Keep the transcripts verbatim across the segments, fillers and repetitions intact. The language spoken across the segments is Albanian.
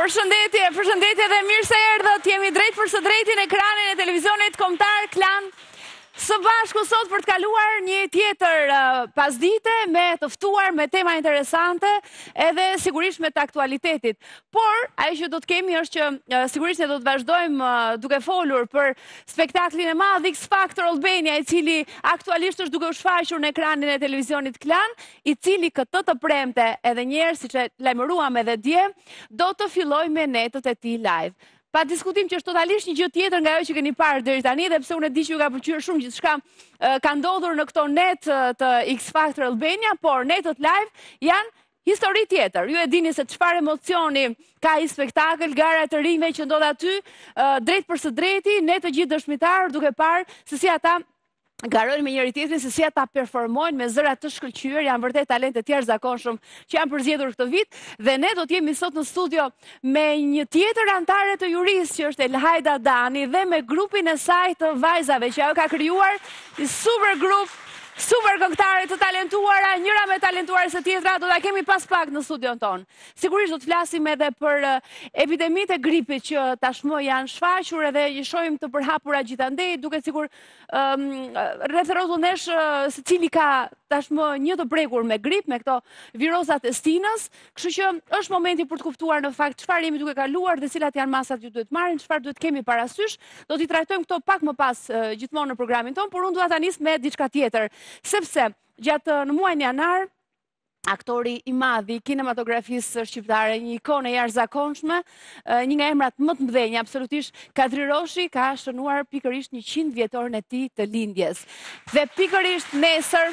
Përshëndetje, përshëndetje dhe mirë se erdhët. Jemi drejt për së drejtin ekranin e televizionit kombëtar Klan. Së bashku sot për të kaluar një tjetër uh, pasdite me të ftuar me tema interesante edhe sigurisht me të aktualitetit. Por, ajo që do të kemi është që uh, sigurisht ne do të vazhdojmë uh, duke folur për spektaklin e madh X Factor Albania, i cili aktualisht është duke u shfaqur në ekranin e televizionit Klan, i cili këtë të premte edhe njerë, siç e lajmëruam edhe dje, do të fillojë me netët e tij live. Pa diskutim që është totalisht një gjë tjetër nga ajo që keni parë deri tani, dhe pse unë e di që ju ka pëlqyer shumë gjithçka ka ndodhur në këto net të X Factor Albania, por netët live janë histori tjetër. Ju e dini se çfarë emocioni ka i spektakël, gara e të rinjve që ndodh aty, drejt për së drejti, ne të gjithë dëshmitarë duke parë se si ata garojnë me njëri tjetrin, se si ata performojnë me zëra të shkëlqyer, janë vërtet talente të jashtëzakonshëm që janë përzgjedhur këtë vit, dhe ne do të jemi sot në studio me një tjetër antare të jurisë që është Elhajda Dani dhe me grupin e saj të vajzave që ajo ka krijuar, një super grup, super këngëtare të talentuara, njëra me talentuare se tjetra, do ta kemi pas pak në studion tonë. Sigurisht do të flasim edhe për epidemitë e gripit që tashmë janë shfaqur edhe i shohim të përhapura gjithandej, duke sigur um, rreth rrotullesh uh, se cili ka tashmë një të prekur me grip, me këto virozat e stinës, kështu që është momenti për të kuptuar në fakt çfarë jemi duke kaluar dhe cilat janë masat që duhet marrin, çfarë duhet kemi parasysh. Do t'i trajtojmë këto pak më pas uh, gjithmonë në programin tonë, por unë dua ta nis me diçka tjetër. Sepse gjatë në muajin janar, aktori i madh i kinematografisë shqiptare, një ikonë e jashtëzakonshme, një nga emrat më të mëdhenj, absolutisht, Kadri Roshi, ka shënuar pikërisht njëqind vjetorin e tij të lindjes. Dhe pikërisht nesër,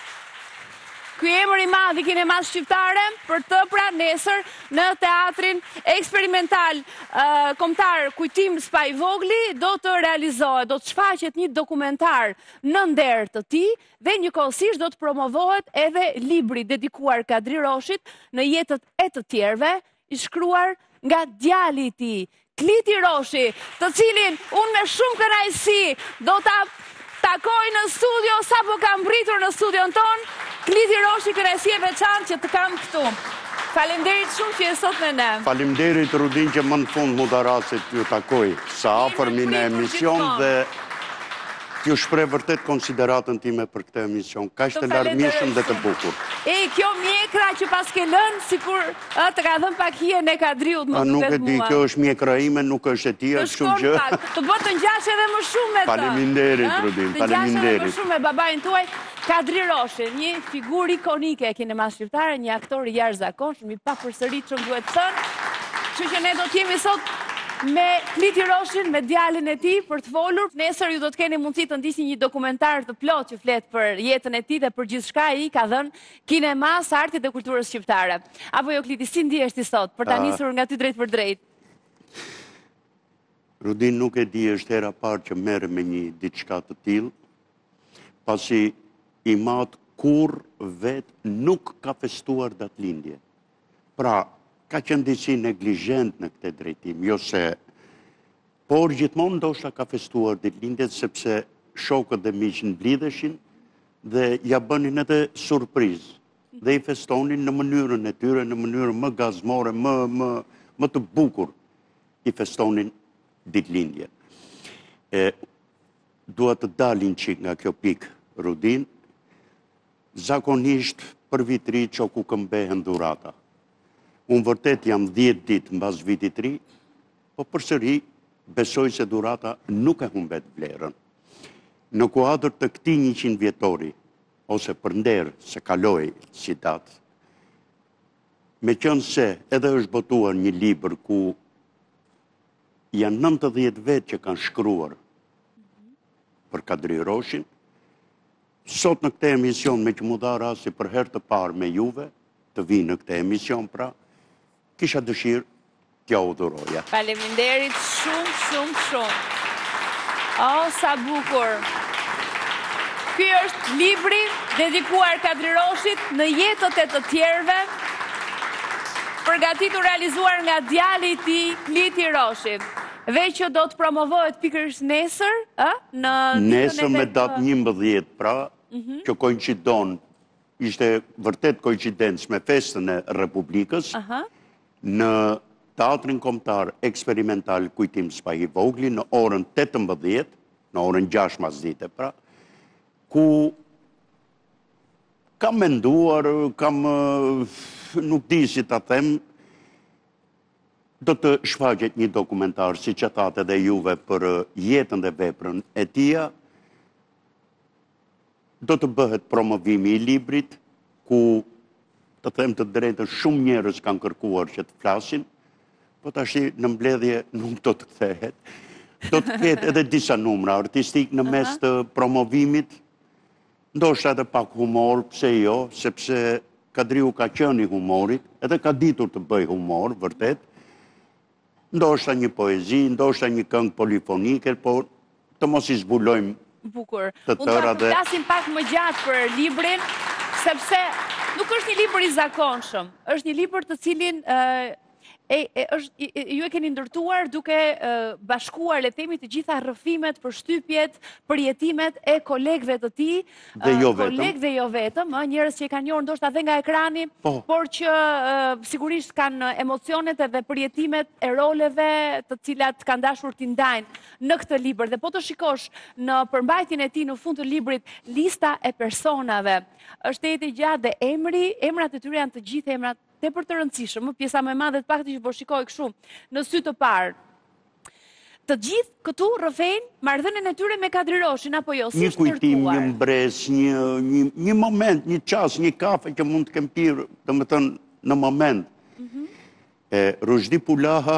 ky emër i madh i kinemas shqiptare, për të pra nesër në teatrin eksperimental uh, kombëtar Kujtim Spa i Vogli do të realizohet, do të shfaqet një dokumentar në nder të tij dhe njëkohësisht do të promovohet edhe libri dedikuar Kadri Roshit në jetët e të tjerëve, i shkruar nga djali i tij, Kliti Roshi, të cilin unë me shumë kënaqësi do ta takoj në studio, sapo kam mbritur në studion ton. Kliti Roshi, kënaqësi e veçantë që të kam këtu. Faleminderit shumë që je sot me ne. Faleminderit Rudin që më në fund mu dha rast se t'ju takoj sa afërmi në emision dhe t'ju shpreh vërtet konsideratën time për këtë emision, kaq të larmishëm dhe të bukur. E, kjo mjekra që pas ke lënë, sikur të ka dhënë pak hije në Kadriut, më duket mua. Nuk e di, kjo është mjekra ime, nuk është e tij, kështu gjë. Të bëj të ngjash edhe më shumë me të. Faleminderit Rudin, faleminderit. Të ngjash edhe më shumë me babain tuaj, Kadri Roshi, një figurë ikonike e kinemas shqiptare, një aktor i jashtëzakonshëm, i papërsëritshëm duhet thënë. Kështu që ne do të jemi sot me Kliti Roshin, me djalin e tij për të folur. Nesër ju do të keni mundësi të ndisni një dokumentar të plot që flet për jetën e tij dhe për gjithçka ai ka dhënë kinemas, artit dhe kulturës shqiptare. Apo jo Kliti, si ndihesh ti sot për ta nisur nga ty drejt për drejt? Rudin, nuk e di, është hera parë që merre me një diçka të tillë, pasi i mat kur vet nuk ka festuar datëlindje. Pra, ka qenë disi neglizhent në këtë drejtim, jo se, por gjithmonë ndoshta ka festuar ditëlindjet sepse shokët dhe miqtë mblidheshin dhe ja bënin edhe surprizë dhe i festonin në mënyrën e tyre, në mënyrën më gazmore, më, më, më të bukur, i festonin ditëlindje. E, dua të dalin çik nga kjo pikë, Rudin, zakonisht për vitri çoku këmbehen dhurata. Unë vërtet jam dhjetë ditë mbas vitit ri, po përsëri besoj se dhurata nuk e humbet vlerën. Në kuadër të këtij njëqind vjetori, ose për nder se kaloi si datë, me qënë se edhe është botuar një libër ku janë nëntëdhjetë vetë që kanë shkruar për Kadri Roshin, sot në këtë emision me që mu dha rasti për herë të parë me juve, të vi në këtë emision pra, kisha dëshirë t'ja u dhuroja. Faleminderit shumë, shumë, shumë. O, sa bukur. Ky është libri dedikuar Kadri Roshit në jetët e të tjerëve, përgatitur realizuar nga djali i tij, Kliti Roshi. Dhe që do të promovohet pikërisht nesër, ë? Në nesër me datë njëmbëdhjetë, pra, që koincidon, ishte vërtet koincidencë me festën e Republikës, në Teatrin Kombëtar Eksperimental Kujtim Spahi Vogli në orën tetëmbëdhjetë, në orën gjashtë pasdite, pra, ku kam menduar, kam, nuk di si ta them, do të shfaqet një dokumentar, si që thatë edhe juve, për jetën dhe veprën e tia, do të bëhet promovimi i librit, ku të them të drejtën shumë njerëz kanë kërkuar që të flasin, po tash në mbledhje nuk do të kthehet. Do të ketë edhe disa numra artistik në mes të promovimit, ndoshta edhe pak humor, pse jo, sepse Kadriu ka qenë i humorit, edhe ka ditur të bëj humor, vërtet. Ndoshta një poezi, ndoshta një këngë polifonike, por të mos i zbulojmë Bukur. të Unë tëra të dhe... flasim pak më gjatë për librin, sepse nuk është një libër i zakonshëm. Është një libër të cilin E, e, është, e, ju e keni ndërtuar duke e, bashkuar, le themi, të gjitha rrëfimet, përshtypjet, përjetimet e kolegëve të tij, Dhe jo vetëm. kolegë dhe jo vetëm, ë, njerëz që e kanë njohur ndoshta edhe nga ekrani, Po. por që e, sigurisht kanë emocionet edhe përjetimet e roleve të cilat kanë dashur t'i ndajnë në këtë libër. Dhe po të shikosh në përmbajtjen e tij në fund të librit, lista e personave është e gjatë dhe emri, emrat e tyre janë të gjithë emrat tepër të rëndësishëm, pjesa më e madhe të paktën që po shikoj kështu në sy të parë. Të gjithë këtu rrëfejnë marrëdhënien e tyre me Kadri Roshin apo jo? Si Një është kujtim, ndërtuar? një mbres, një, një, një moment, një qas, një kafe që mund të kem pirë, të më thënë, në moment. e, Rushdi Pulaha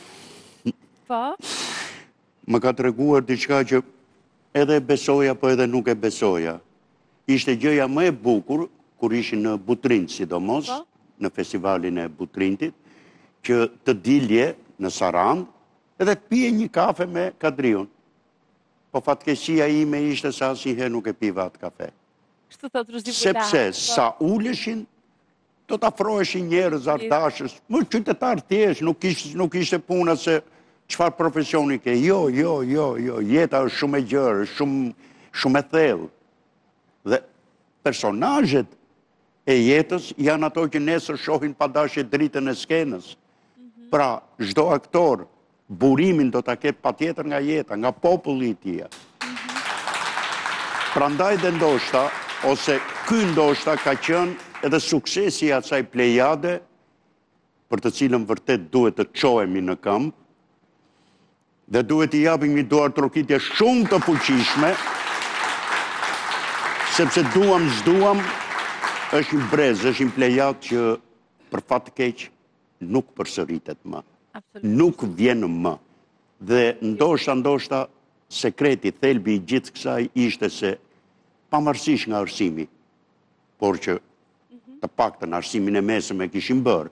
Po? më ka treguar diçka që edhe besoja, po edhe nuk e besoja. Ishte gjëja më e bukur, kur ishin në Butrind, sidomos, Po? në festivalin e Butrintit, që të dilje në Sarand, edhe të pije një kafe me Kadriun. Po fatkeqësia ime ishte se asnjëherë nuk e piva atë kafe. Kështu thot Rushdi Pulaha. Sepse Po. sa uleshin, do të afroheshin njerëz artashës, më qytetar thjesht, nuk ishte, nuk ishte puna se çfarë profesioni ke. Jo, jo, jo, jo, jeta është shumë e gjerë, është shumë, shumë e thellë. Dhe personazhet e jetës janë ato që nesër shohin pa dashje dritën e skenës. Pra, çdo aktor, burimin do ta ketë patjetër nga jeta, nga populli i tij. Prandaj dhe ndoshta, ose ky ndoshta ka qenë edhe suksesi i asaj plejade, për të cilën vërtet duhet të çohemi në këmbë, dhe duhet i japim një duar trokitje shumë të fuqishme, sepse duam s'duam, është një brez, është një plejad që për fat të keq nuk përsëritet më. Absolutisht. Nuk vjen më. Dhe ndoshta, ndoshta, sekreti, thelbi i gjithë kësaj ishte se pavarësisht nga arsimi, por që të paktën arsimin e mesëm e kishin bërë,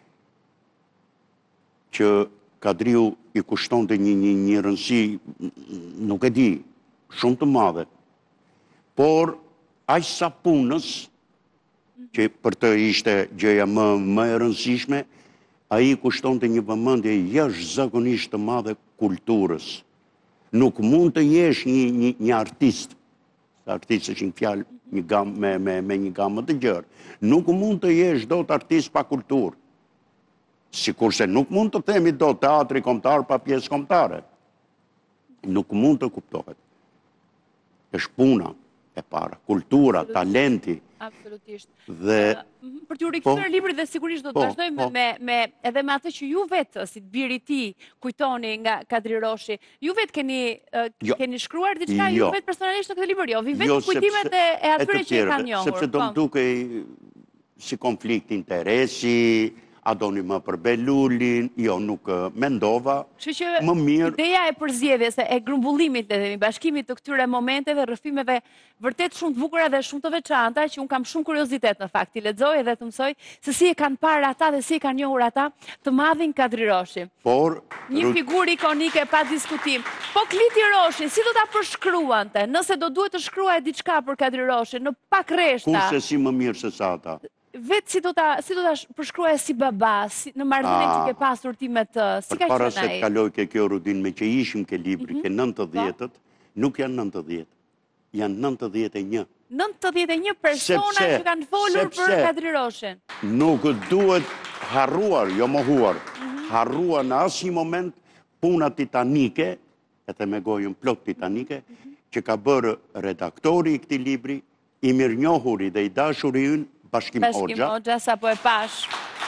që Kadriu i kushtonte një, një, një rëndësi, nuk e di, shumë të madhe. Por, aq sa punës, që për të ishte gjëja më, më e rëndësishme, ai kushtonte një vëmendje jashtëzakonisht të madhe kulturës. Nuk mund të jesh një, një, një artist, artist është një fjalë një gam, me, me, me një gamë të gjerë, nuk mund të jesh dot artist pa kulturë. Sikurse nuk mund të themi do teatri kombëtar pa pjesë kombëtare. Nuk mund të kuptohet. Është puna e para, kultura, talenti. Absolutisht. Dhe Mhm, Për t'ju rikthyer Po. librit dhe sigurisht do të Po, vazhdojmë po. me, me edhe me atë që ju vetë, si të biri i tij, kujtoni nga Kadri Roshi. Ju vetë keni uh, Jo. keni shkruar diçka Jo. ju vetë personalisht në këtë libër, jo, vi vetëm Jo, kujtimet sepse- e, e atyre të që e tjerëve, kanë njohur. Sepse do më po. duke si konflikt interesi, a doni më për Belulin, jo, nuk eh, mendova, Kështu që më mirë, ideja e përzgjedhjes e grumbullimit, le themi, bashkimit të këtyre momenteve, rrëfimeve vërtet shumë të bukura dhe shumë të veçanta, që un kam shumë kuriozitet në fakt, i lexoj dhe të mësoj se si e kanë parë ata dhe si e kanë njohur ata të madhin Kadri Roshi. por Një Ru- figurë ikonike pa diskutim. Po Kliti Roshi, si do ta përshkruante? Nëse do duhet të shkruaj diçka për Kadri Roshin, në pak rreshta, kurse si më mirë se sa ata. vetë si do ta si do ta sh- përshkruaj si baba, si, në marrëdhënien që Ah. ke pasur ti me të, si ka Përpara se qenë të ai? kaloj ke kjo rudin me që ishim ke libri, ke nëntëdhjetët, nuk janë nëntëdhjetë, janë nëntëdhjetë e një. nëntëdhjetë e një persona Sepse- që kanë folur për sepse- Kadri Roshin. Nuk duhet harruar, jo mohuar, harrua në asnjë moment puna titanike, edhe me gojën plot titanike, që ka bërë redaktori i këtij libri, i mirënjohuri dhe i dashuri ynë, Bashkim Bashkim Hoxha, Hoxha, sa po e pash.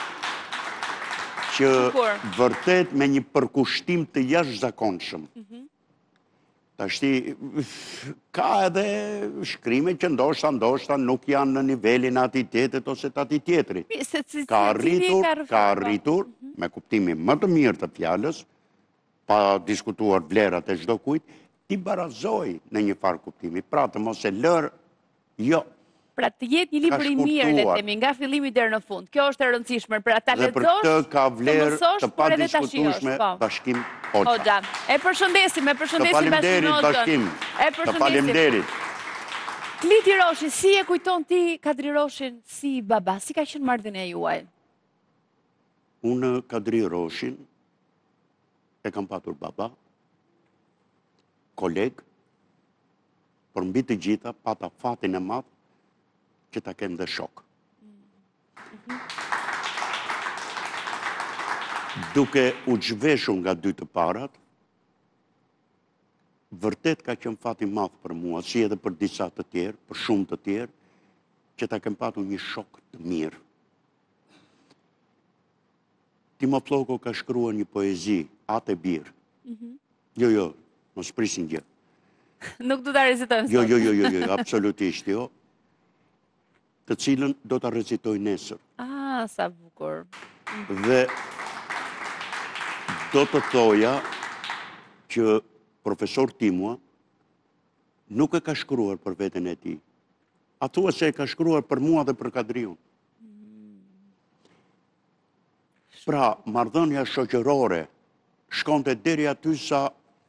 që vërtet me një përkushtim të jashtëzakonshëm. Tashti, ka edhe shkrime që ndoshta, ndoshta nuk janë në nivelin atij tjetrit ose të atij tjetrit. Ka arritur, ka arritur, me kuptimin më të mirë të fjalës, pa diskutuar vlerat e çdo kujt, ti barazoj në një farë kuptimi. Pra të mos e lër, jo. Pra të jetë një libër i mirë, le të themi, nga fillimi deri në fund. Kjo është e rëndësishme, pra ta Dhe për lexosh, këtë ka vlerë mësosh, të por edhe ta shijosh. padiskutueshme Po. Bashkim Hoxha. Hoxha. E përshëndesim, e Të përshëndesim faleminderit Bashkim Bashkim. Hoxhën. E Të përshëndesim. faleminderit. Kliti Roshi, si e kujton ti Kadri Roshin si baba? Si ka qenë marrëdhënia juaj? Unë Kadri Roshin e kam patur baba, koleg, por mbi të gjitha pata fatin e madh që ta kem dhe shok. Duke u zhveshur nga dy të parat, vërtet ka qenë fati madh për mua, si edhe për disa të tjerë, për shumë të tjerë, që ta kem patur një shok të mirë. Timo Plloko ka shkruar një poezi, Atë e birë. Jo, jo, mos prisin gjë. Nuk du ta rezitojmë sot. Jo, jo, jo, jo, jo, absolutisht jo. Të cilën do ta recitoj nesër. Ah, sa bukur. Dhe do të thoja që profesor Timua nuk e ka shkruar për veten e tij. A thua se e ka shkruar për mua dhe për Kadriun. Pra, marrëdhënia shoqërore shkonte deri aty sa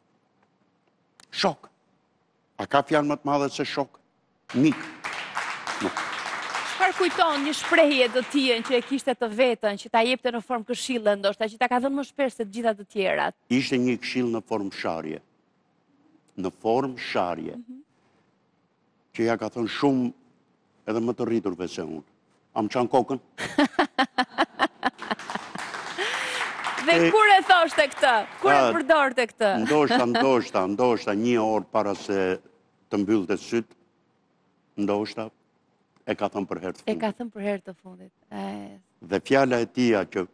shok. A ka fjalë më të madhe se shok? Mik. Nuk. Çfarë kujton një shprehje të tij që e kishte të vetën, që ta jepte në formë këshille, ndoshta që ta ka dhënë më shpesh se të gjitha të tjerat? Ishte një këshill në formë sharje. Në formë sharje. Që ja ka thënë shumë edhe më të rriturve se unë. Am çan kokën? Dhe kur e thoshte këtë? Kur e përdorte këtë? Ndoshta, ndoshta, ndoshta një orë para se të mbyllte syt, ndoshta e ka thënë për herë të E fundit. ka thënë për herë të fundit. E, Dhe fjala e tija që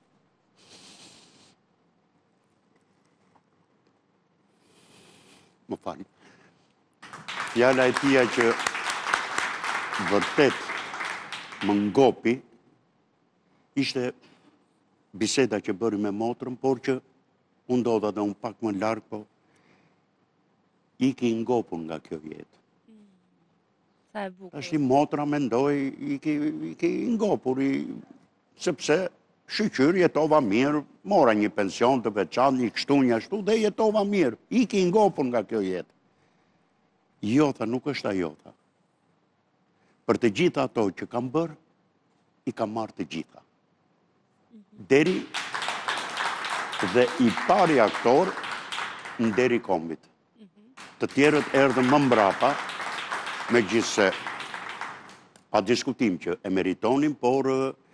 më fali. Fjala e tija që vërtet më ngopi ishte biseda që bëri me motrën, por që unë ndodha dhe unë pak më larg, po i ki ngopur nga kjo jetë. sa e bukur. Ashti motra mendoj, i ki, i ki ngopur, i, sepse shqyqyr jetova mirë, mora një pension të veçantë, një kështu një ashtu, dhe jetova mirë, i ki ngopur nga kjo jetë. Jota nuk është ajota. Për të gjitha ato që kam bërë, i kam marrë të gjitha. Deri dhe i pari aktor në deri kombit. Të tjerët erdhën më mbrapa, me gjithse pa diskutim që e meritonin, por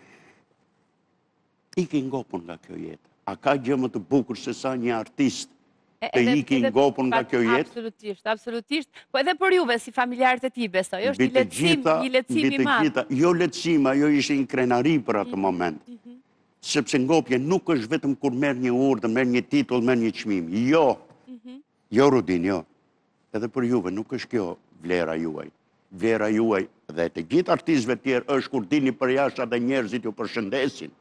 i ki ngopur nga kjo jetë. A ka gjë më të bukur se sa një artist të i ki ngopur nga kjo jetë? Absolutisht, absolutisht. Po edhe për juve, si familjarët e ti, besoj, është një letësim, një letësim i madh. Jo letësim, ajo ishte një krenari për atë moment. Sepse ngopje nuk është vetëm kur merr një urdhër, merr një titull, merr një çmim. Jo. Jo, Rudin, jo. Edhe për juve nuk është kjo vlera juaj. Vlera juaj dhe të gjithë artistëve tjerë është kur dini për jashtë dhe njerëzit ju përshëndesin.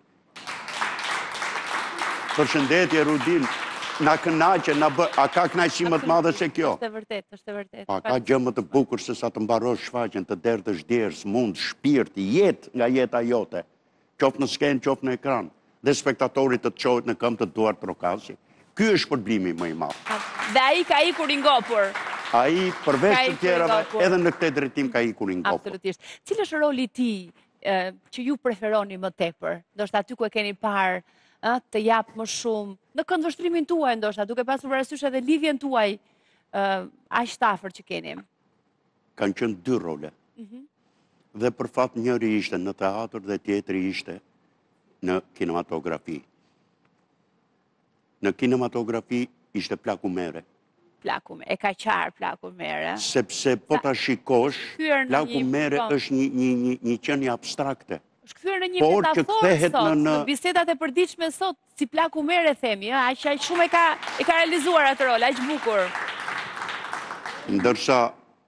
Përshëndetje, Rudin. Na kënaqe, na bë, a ka kënaqësi më të madhe se kjo? Është e vërtet, është e vërtet. Pa ka gjë më të bukur se sa të mbarosh shfaqjen, të derdhësh djerës, mund, shpirt, jetë nga jeta jote. Qoftë në skenë, qoftë në ekran. Dhe spektatorit të të qohet në këmbë të Duart Trokasi. Ky është shpërblimi më i madh. Dhe ai ka ikur i ngopur. Ai përveç Ka të ikur i tjerave, ngopur. edhe në këtë drejtim ka ikur i ngopur. Absolutisht. Cili është roli i tij e, që ju preferoni më tepër? Ndoshta aty ku e keni parë, ë, të jap më shumë në këndvështrimin tuaj, ndoshta duke pasur parasysh edhe lidhjen tuaj ë aq të afërt që keni. Kanë qenë dy role. Dhe për fat njëri ishte në teatr dhe tjetri ishte në kinematografi. Në kinematografi ishte plaku mere. Plaku mere, e ka qarë plaku mere. Sepse po ta shikosh, plaku mere është një, një, një, një qenie abstrakte. është kthyer në një metaforë sot, në bisedat e përditshme sot, si plaku mere themi, aq aq shumë e ka e ka realizuar atë rol, aq bukur. Ndërsa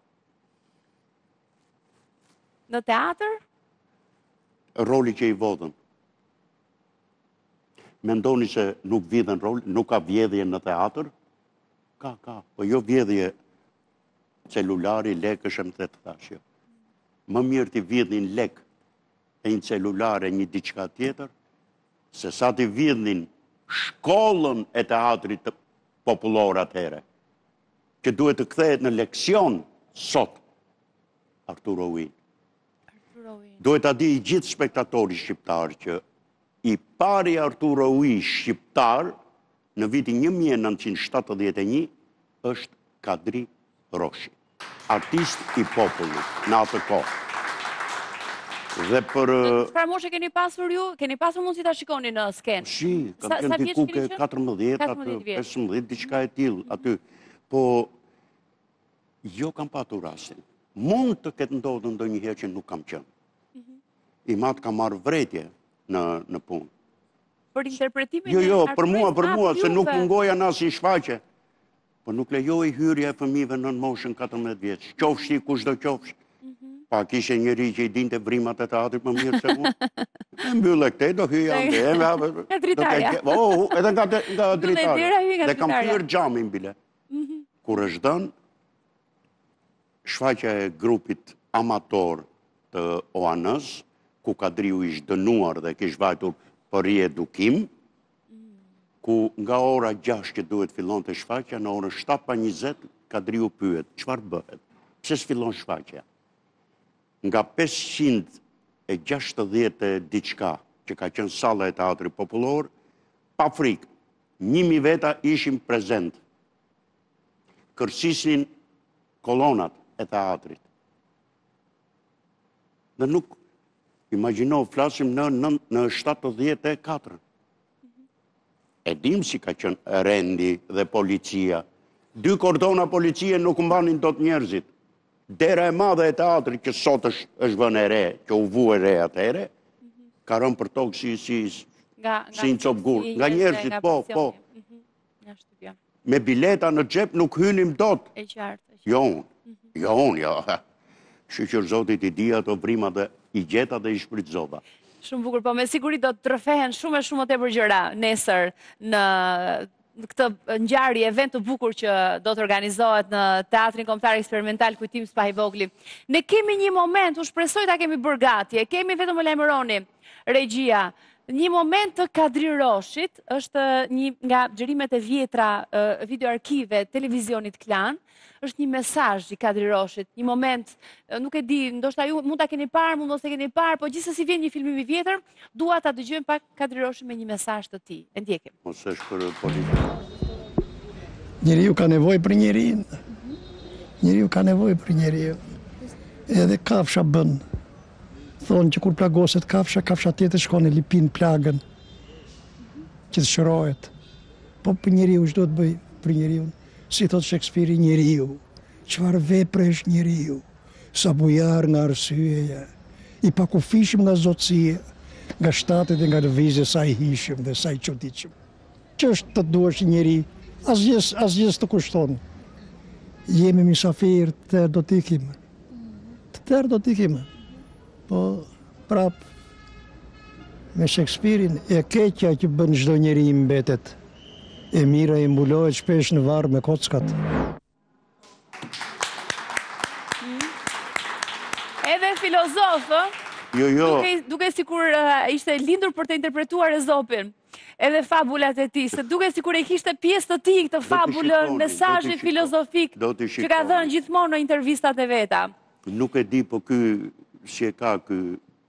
në teatr, roli që i vodhën. Mendoni se nuk vjedhen rol, nuk ka vjedhje në teatr? Ka, ka, po jo vjedhje celulari, lekëshëm dhe të thashjo. Më mirë t'i vjedhin lek e një celulare një diçka tjetër, se sa t'i vjedhin shkollën e teatrit të popullor atëhere, që duhet të kthehet në leksion sot, Arturo Ui. Duhet ta di i gjithë spektatori shqiptar që i pari Arturo Ui shqiptar në vitin një mijë e nëntëqind e shtatëdhjetë e një është Kadri Roshi, artist i popullit në atë kohë. Dhe për... Çfarë moshe keni pasur ju? Keni pasur mundësi ta shikoni në skenë? Shi, kam qenë diku ke katërmbëdhjetë, pesëmbëdhjetë, diçka e tillë aty. Po, jo kam patur rastin. Mund të ketë ndodhur ndonjëherë që nuk kam qenë. I matë kam marrë vretje në, në punë. Për interpretimin jo, jo, e për mua, për mua, se nuk mungoja na si shfaqe. Po nuk lejoj hyrja e fëmijëve në moshën katërmbëdhjetë vjeç. Qofshi kushdo qofsh. Pa kishe njëri që i dinte vrimat e teatrit më mirë se unë. E mbyllë e këtej, do hyja ande. Nga dritarja. Oh, edhe nga, nga dritarja. Dhe kam dritarja. hyrë xhamin bile. Kur është dënë, shfaqja e grupit amator të O A N-s, ku Kadriu ishte dënuar dhe kishte vajtur për riedukim, ku nga ora gjashtë që duhet fillon të shfaqja, në orën shtatë pa njëzet, Kadriu pyet, çfarë bëhet? Pse s'fillon shfaqja? Nga pesëqind e gjashtëdhjetë e diçka që ka qenë salla e teatrit popullor, pa frikë, një mijë veta ishin prezent. Kërsisnin kolonat e teatrit. Dhe nuk, imagjino, flasim në, në, në shtatëdhjetë e katër. E dim si ka qenë rendi dhe policia. Dy kordona policie nuk mbanin dot njerëzit. Dera e madhe e teatrit që sot është, është vënë e re, që u vu e re atëhere, ka rënë për tokë si, si, si një copë gurë. Nga njerëzit, po, po. Me bileta në xhep nuk hynim dot. E qartë. Jo unë, jo unë, jo. Shqyqër Zotit i di ato vrimat dhe i gjeta dhe i shpritzova. Shumë bukur, po me siguri do të rrëfehen shumë e shumë të tepër gjëra nesër në këtë ngjarje, event të bukur që do të organizohet në Teatrin Kombëtar Eksperimental Kujtim Spahivogli. Ne kemi një moment, u shpresoj ta kemi bërë gati, e kemi vetëm më lajmëroni, regjia, një moment të Kadri Roshit, është një nga xhirimet e vjetra videoarkive televizionit Klan, është një mesazh i Kadri Roshit, një moment, nuk e di, ndoshta ju mund ta keni parë, mund mos e keni parë, po gjithsesi vjen një film i vjetër, dua ta dëgjojmë pak Kadri Roshin me një mesazh të tij. E ndjekim. Mos është për politikë. Njeriu ka nevojë për njerin. Njeriu ka nevojë për njeriu. Edhe kafsha bën. Thonë që kur plagoset kafsha, kafsha tjetër shkon e lipin plagën që të shërohet. Po për njeriu çdo të bëj për njeriu. Si thot Shakespeare, njeriu, çfarë vepre është njeriu, sa bujar nga arsyeja, i pakufishëm nga zotësia, nga shtatet dhe nga lëvizje sa i hishëm dhe sa i çuditshëm. Që është të duash njeri, asgjës, asgjës të kushton. Jemi misafir, të tërë do t'ikim. Të tërë do t'ikim. Po, prap, me Shakespeare-in, e keqja që bën çdo njeri i mbetet. E mira i mbulohet shpesh në varr me kockat. Edhe filozof, jo, jo. duke, duke sikur uh, ishte lindur për të interpretuar Ezopin, edhe fabulat e tij, se duke sikur e kishte pjesë të tij këtë fabulë, mesazhi filozofik që ka dhënë gjithmonë në intervistat e veta. Nuk e di, po ky si e ka ky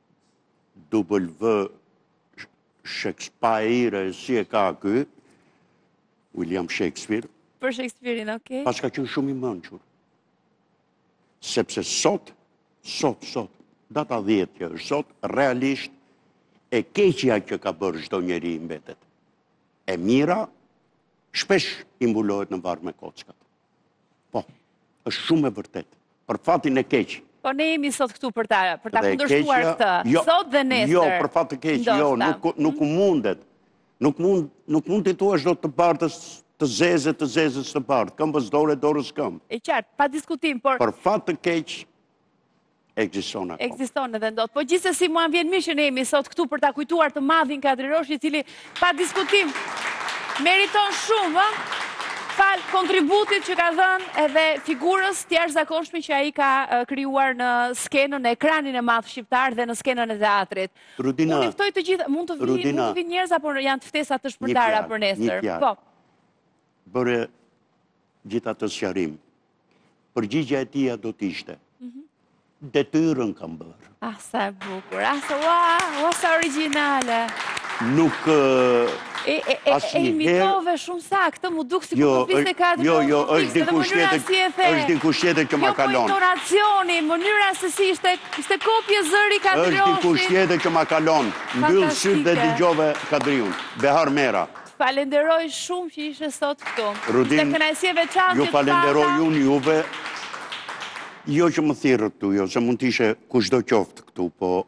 W Shakespeare, si e ka ky William Shakespeare. Për Shakespeare-in, okay. Pas ka qenë shumë i mençur. Sepse sot, sot, sot, data dhjetë që është sot, realisht, e keqja që ka bërë çdo njeri i mbetet. E mira, shpesh i mbulohet në varr me kockat. Po, është shumë e vërtet. Për fatin e keq. Po ne jemi sot këtu për ta për ta Dhe kundërshtuar keqja- këtë. jo, Sot dhe nesër. Jo, për fat të keq, jo, ndoshta. nuk, nuk mundet. Nuk mund, nuk mund të thuash dot të bardhës të zeze, të zezës të bardhë. Këmbës dore, dorës këmbë. E qartë, pa diskutim, por Për fat të keq, ekziston akoma. ekziston edhe ndot. Po gjithsesi mua vjen mirë që ne jemi sot këtu për ta kujtuar të madhin Kadri Roshi, i cili pa diskutim meriton shumë, ë? Fal kontributit që ka dhënë edhe figurës të jashtëzakonshme që ai ka uh, krijuar në skenën, në ekranin e madh shqiptar dhe në skenën e teatrit. Rudina, Unë ftoj të gjithë, mund të vi, Rudina, mund të vi njerëz apo janë të ftesa të shpërndara fjalë, për një nesër. fjalë. Po. bëre gjitha të sqarim. Përgjigja e tia do t'ishte. Detyrën kam bërë. Ah, sa e bukur, ah, sa, ua, ua, sa originale. Nuk... ë, E, e, e, e asnjëherë- imitove shumë saktë, mu duk si Jo, kur të fliste është- Kadri jo, Roshi, jo, fliste, është dhe dikush mënyra tjetër- si e the. është dikush tjetër që ma Jo, po kalon. intonacioni, mënyra se si ishte, ishte kopje zëri Kadri është dikush Roshit. tjetër që ma kalon. Mbyll syt dhe Fantastike. dëgjove Kadriun. Behar Mera. Falenderoj shumë që ishe sot këtu. Rudin, Ishte kënaqësi e veçantë ju që të falenderoj pata. unë juve. Jo që më thirrët këtu, jo, se mund t'ishe kushdo qoftë këtu, po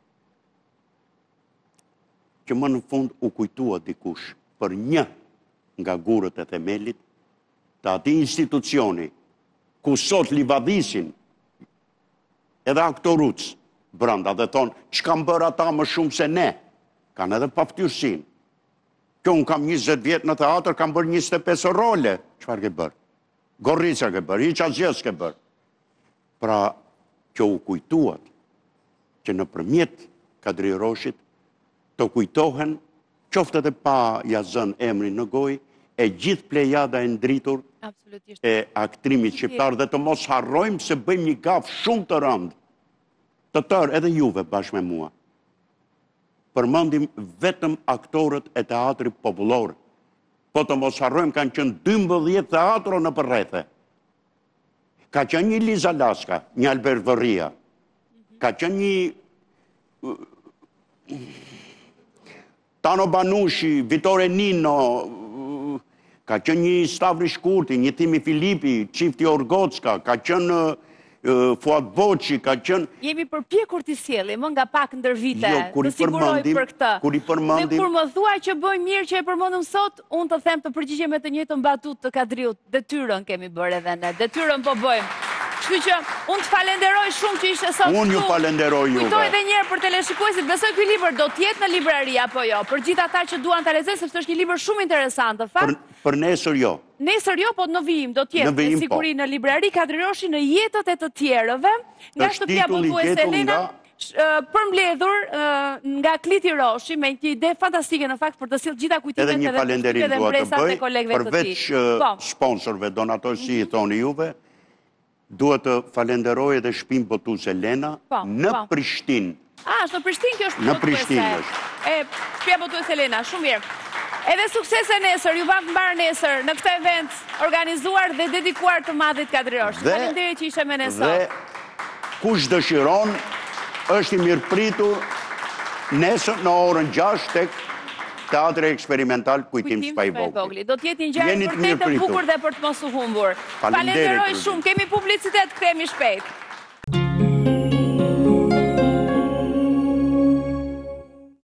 që më në fund u kujtua dikush për një nga gurët e themelit të ati institucioni ku sot livadisin edhe aktoruc branda dhe thonë që kam bërë ata më shumë se ne, kanë edhe paftyrsin. Kjo unë kam njëzet vjetë në teatr, kam bërë njëzet e pesë role. Qëfar ke bërë? Gorrica ke bërë, Hiqa Zjes ke bërë. Pra, që u kujtuat që në përmjet Kadri Roshit të kujtohen, qoftë edhe pa ja zënë emrin në gojë, e gjithë plejada e ndritur Absolutisht. e aktrimit shqiptar dhe të mos harrojmë se bëjmë një gafë shumë të rëndë, të tërë edhe juve bashkë me mua. Përmendim vetëm aktorët e teatrit popullor, po të mos harrojmë kanë qenë dymbëdhjetë teatro në përrethe. Ka qenë një Liza Laska, një Albert Vërria, ka qenë një Tano Banushi, Vitore Nino, ka qenë një Stavri Shkurti, një Timi Filipi, Çifti Orgocka, ka qenë uh, Fuad Boçi, ka qenë... Jemi përpjekur t'i sjellim më nga pak ndër vite, Jo, kur i të siguroj përmendim- për këtë. kur i përmendim- Dhe kur më thua që bëjmë mirë që e përmendëm sot, unë të them të përgjigjem me të njëjtën batut të Kadriut. Detyrën kemi bërë edhe ne, detyrën po bëjmë. Kështu që unë të falenderoj shumë që ishe sot Unë ju këtu. falenderoj juve. Kujtoj edhe një herë për teleshikuesit, besoj ky libër do të jetë në librari apo jo, për gjithë ata që duan ta lexojnë sepse është një libër shumë interesant, në Për, fakt. për nesër jo. Nesër jo, po në vijim do të jetë Në vijim, me siguri në librari Kadri Roshi në jetët e të tjerëve, nga Është shtëpia titulli botuese gjetur Elena, nga- sh- ë, përmbledhur ë, nga Kliti Roshi me një ide fantastike në fakt për të sjellë gjitha kujtimet Edhe një falenderim dhe dua të impresat bëj, e kolegëve të tij. përveç uh, Po, sponsorëve, donatorë si i thoni juve, duhet të falenderoj edhe shtëpinë botuese Elena Po, në po. Prishtinë. a, është në Prishtinë kjo është Në botuese. Prishtinë është. E, shtëpia botuese Elena, shumë mirë. Edhe suksese nesër, ju vam të mbarë nesër në këtë event organizuar dhe dedikuar të madhit Kadri Roshi. Dhe- Faleminderit që ishe me ne Dhe sot. kush dëshiron, është i mirëpritur nesër në orën gjashtë tek Teatri Eksperimental Kujtim Kujtim Spaj Spaj Vogël. Vogli. Do t'jetë një ngjarje Jeni të vërtet e mirëpritur. bukur dhe për të mos u humbur. Faleminderit, Falenderoj Rudin. shumë. Kemi publicitet, kthehemi shpejt.